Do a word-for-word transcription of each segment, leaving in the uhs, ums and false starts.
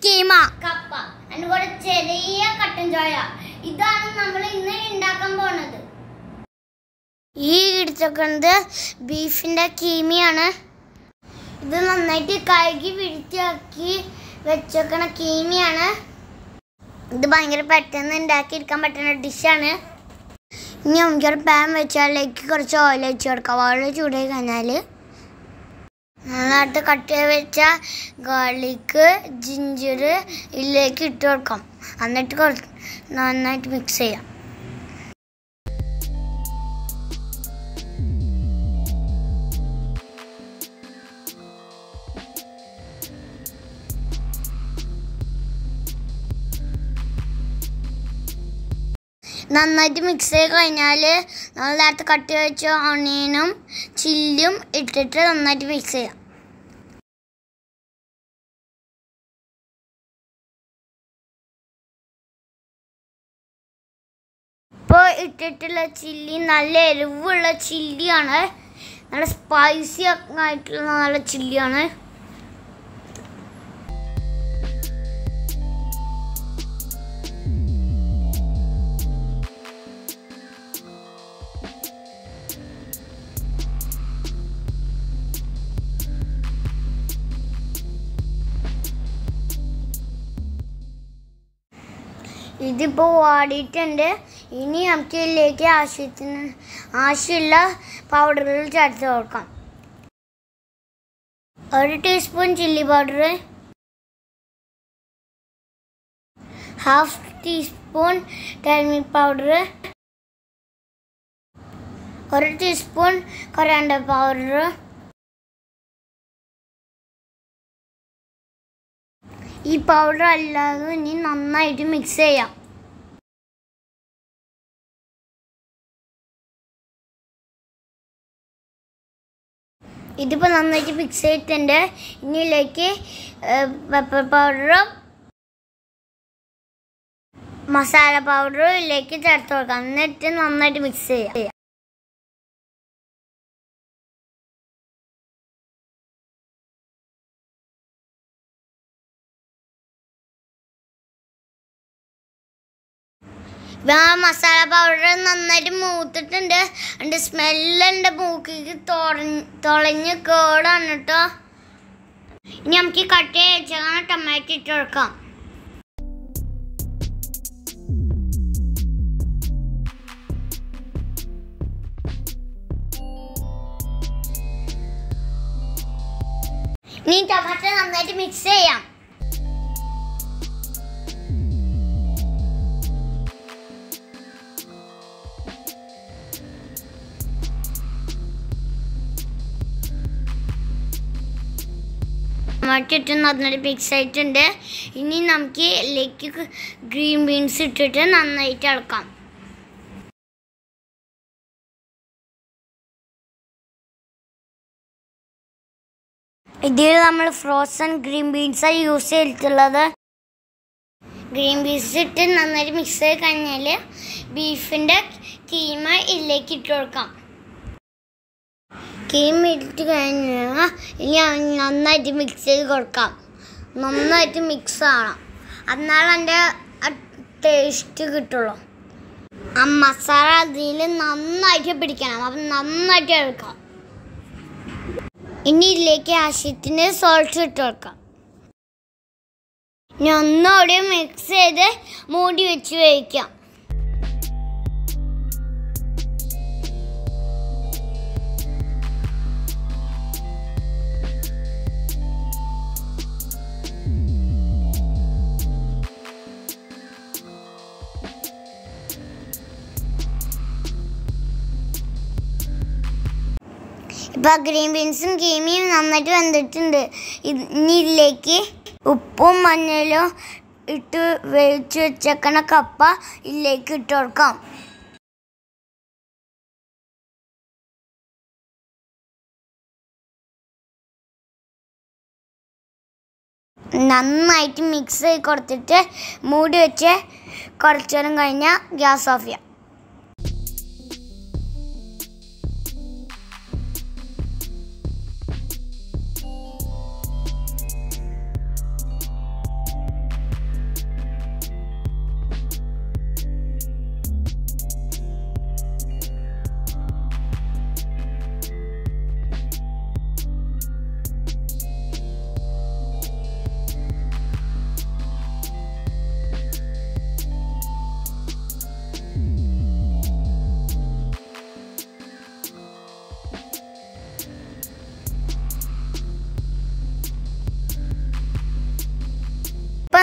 Keema. Kappa. And what a cherry cotton joya. ഇതാണ് നമ്മൾ ഇന്ന് ഉണ്ടാക്കാൻ പോകുന്നത്. ഈ ഇടിച്ചക്കുന്നത് ബീഫിന്റെ കീമയാണ്. ഇത് നന്നായിട്ട് കഴുകി വൃത്തിയാക്കി വെച്ചേക്കണ കീമയാണ്. ഇത് ഭയങ്കര പെട്ടെന്ന് ഉണ്ടാക്കി എടുക്കാൻ പറ്റുന്ന ഡിഷാണ്. ഇനി നമുക്കൊരു പാൻ വെച്ചാലേക്ക് കുറച്ച് ഓയിൽ വെച്ച് കൊടുക്കാം. ഓയിൽ ചൂടായി കഴിഞ്ഞാൽ നന്നായിട്ട് കട്ട് ചെയ്ത് വെച്ച ഗാർലിക്ക് ജിഞ്ചർ ഇതിലേക്ക് ഇട്ട് കൊടുക്കാം. എന്നിട്ട് കുറച്ച് നന്നായിട്ട് മിക്സ് ചെയ്യാം. നന്നായിട്ട് മിക്സ് ചെയ്ത് കഴിഞ്ഞാൽ നമ്മൾ നേരത്തെ കട്ട് വെച്ച ഓണിയനും ചില്ലിയും ഇട്ടിട്ട് നന്നായിട്ട് മിക്സ് ചെയ്യാം. ഇപ്പോൾ ഇട്ടിട്ടുള്ള ചില്ലി നല്ല എരിവുള്ള ചില്ലിയാണ്. നല്ല സ്പൈസി ആയിട്ടുള്ള നല്ല ചില്ലിയാണ്. ഇതിപ്പോൾ വാടിയിട്ടുണ്ട്. ഇനി നമുക്ക് ഇതിലേക്ക് ആവശ്യത്തിന് ആവശ്യമുള്ള പൗഡറുകൾ ചേർത്ത് കൊടുക്കാം. ഒരു teaspoon chilli powder, half teaspoon turmeric powder, ഒരു ടീസ്പൂൺ കൊറിയാണ്ടർ പൗഡർ, ഈ പൗഡർ അല്ലാതെ ഇനി നന്നായിട്ട് മിക്സ് ചെയ്യാം. ഇതിപ്പോൾ നന്നായിട്ട് മിക്സ് ചെയ്തിട്ടുണ്ട്. ഇനി ഇതിലേക്ക് പെപ്പർ പൗഡറും മസാല പൗഡറും ഇതിലേക്ക് ചേർത്ത് കൊടുക്കാം. എന്നിട്ട് നന്നായിട്ട് മിക്സ് ചെയ്യാം. മസാല പൗഡർ നന്നായിട്ട് മൂത്തിട്ടുണ്ട്. അതിൻ്റെ സ്മെല്ലിൻ്റെ മൂക്കിക്ക് തുളഞ്ഞ് കേടാണ് കേട്ടോ. ഇനി നമുക്ക് കട്ട് ചെയ്ത് വെച്ചാൽ ടൊമാറ്റോ ഇട്ട് കൊടുക്കാം. ഇനി ടൊമാറ്റോ നന്നായിട്ട് മിക്സ് ചെയ്യാം. ടൊമാറ്റോ ഇട്ട് നന്നായിട്ട് മിക്സ് ആയിട്ടുണ്ട്. ഇനി നമുക്ക് ഇതിലേക്ക് ഗ്രീൻ ബീൻസ് ഇട്ടിട്ട് നന്നായിട്ട് ഇളക്കാം. ഇതിൽ നമ്മൾ ഫ്രോസൺ ഗ്രീൻ ബീൻസാണ് യൂസ് ചെയ്തിട്ടുള്ളത്. ഗ്രീൻ ബീൻസ് ഇട്ട് നന്നായിട്ട് മിക്സ് ചെയ്ത് കഴിഞ്ഞാൽ ബീഫിൻ്റെ കീമ ഇതിലേക്ക് ഇട്ട് കൊടുക്കാം. കീമ ഇട്ട് കഴിഞ്ഞാൽ ഇനി നന്നായിട്ട് മിക്സ് ചെയ്ത് കൊടുക്കാം. നന്നായിട്ട് മിക്സ് ആവണം. എന്നാലും അതിൻ്റെ ടേസ്റ്റ് കിട്ടുള്ളൂ. ആ മസാല അതിൽ നന്നായിട്ട് പിടിക്കണം. അപ്പം നന്നായിട്ട് എടുക്കാം. ഇനി ഇതിലേക്ക് ആവശ്യത്തിന് സോൾട്ട് ഇട്ട് കൊടുക്കാം. ഇനി ഒന്നുകൂടി മിക്സ് ചെയ്ത് മൂടി വെച്ച് വേവിക്കാം. ഇപ്പോൾ ഗ്രീൻ ബീൻസും കീമയും നന്നായിട്ട് വെന്തിട്ടുണ്ട്. ഇനി ഇതിലേക്ക് ഉപ്പും മഞ്ഞളും ഇട്ട് വേവിച്ച് വെച്ചേക്കണ കപ്പ ഇതിലേക്ക് ഇട്ട് കൊടുക്കാം. നന്നായിട്ട് മിക്സ് ചെയ്ത് കൊടുത്തിട്ട് മൂടി വെച്ച് കുറച്ചു നേരം കഴിഞ്ഞാൽ ഗ്യാസ് ഓഫ് ചെയ്യാം.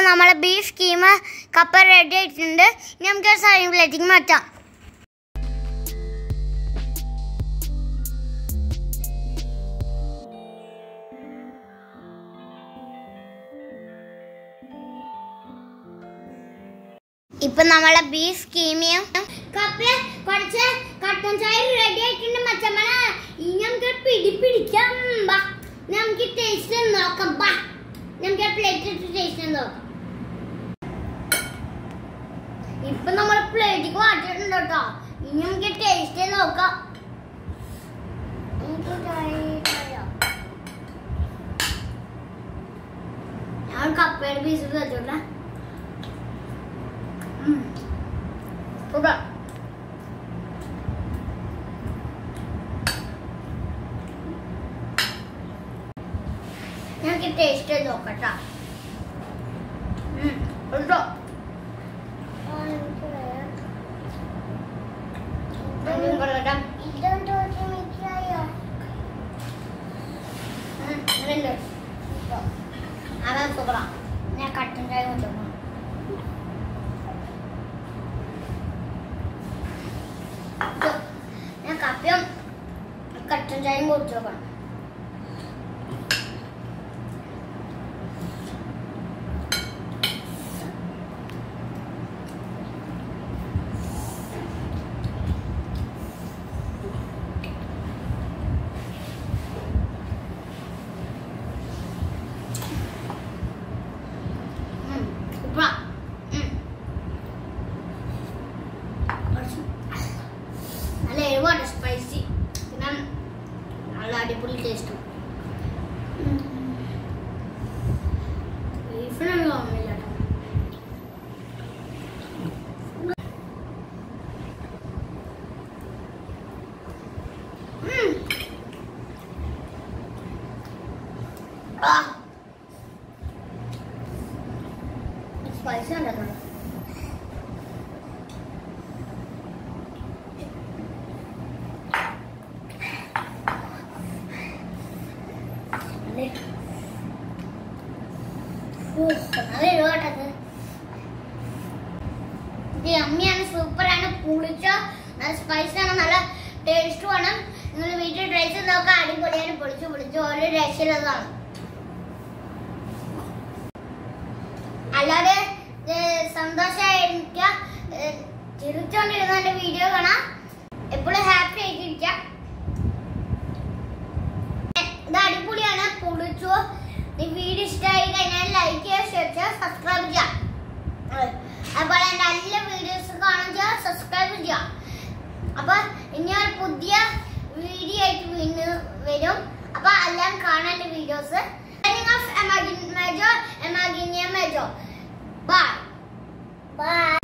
നമ്മളെ ബീഫ് കീമ കപ്പ റെഡി ആയിട്ടുണ്ട്. ഇനി നമുക്ക് സർവിംഗ് പ്ലേറ്റിംഗ് മാറ്റാം. ഇപ്പൊ നമ്മളെ ബീഫ് കീമയും കപ്പ കുറച്ച് കട്ടൻ ചായ റെഡി ആയിട്ടുണ്ട് മച്ചമ്മ. ഇനി നമുക്ക് പിടി പിടിക്കാം. നമുക്ക് ടേസ്റ്റ് നോക്കാം. ബാ നമുക്ക് പ്ലേറ്റ് ടേസ്റ്റ് നോക്കാം. ഇപ്പൊ നമ്മൾ പ്ലേറ്റിക്ക് മാറ്റിയിട്ടുണ്ട് കേട്ടോ. ഇനി നമുക്ക് ടേസ്റ്റ് നോക്കാം. ഞാൻ കപ്പയുടെ പീസ് വെച്ചോട്ടെ. ഞങ്ങൾക്ക് ടേസ്റ്റ് നോക്കട്ടോ. അതാ സൂപ്പറാ. ഞാൻ കട്ടൻ ചായ കൊണ്ടുപോകണം. ഞാൻ കപ്പയും കട്ടൻ ചായയും കുടിച്ചു നോക്കണം. നല്ല എരിവാണ്, സ്പൈസി, പിന്നെ നല്ല അടിപൊളി ടേസ്റ്റ്. ബീഫിനൊന്നും തോന്നുന്നില്ല. സ്പൈസി ഉണ്ടാക്കണം. അമ്മയാണ്, സൂപ്പറാണ്, പുളിച്ച നല്ല സ്പൈസാണ്, നല്ല ടേസ്റ്റ് വേണം. നിങ്ങൾ വീട്ടിൽ ട്രൈ ചെയ്ത് നോക്കാം. അടിപൊളിയാണ്, പൊളിച്ച് പൊളിച്ച് ഓരോ രക്ഷയിലുള്ളതാണ്. അല്ലാതെ സന്തോഷമായിരിക്കുക, ചിരിച്ചോണ്ടിരുന്ന എന്റെ വീഡിയോ കാണാം, എപ്പോഴും ഹാപ്പി ആയിട്ടിരിക്കാം. ഇത് അടിപൊളിയാണ്, പൊളിച്ചു. ഈ വീഡിയോ ഇഷ്ടമായി കഴിഞ്ഞാൽ ലൈക്ക് ചെയ്യുക, ഷെയർ ചെയ്യുക, സബ്സ്ക്രൈബ് ചെയ്യാം. അതുപോലെ നല്ല വീഡിയോസ് കാണുക, സബ്സ്ക്രൈബ് ചെയ്യാം. അപ്പൊ ഇനി ഒരു പുതിയ വീഡിയോ ആയിട്ട് വീണ്ടും വരും. അപ്പൊ എല്ലാം കാണാൻ വീഡിയോസ്. Bye. Bye.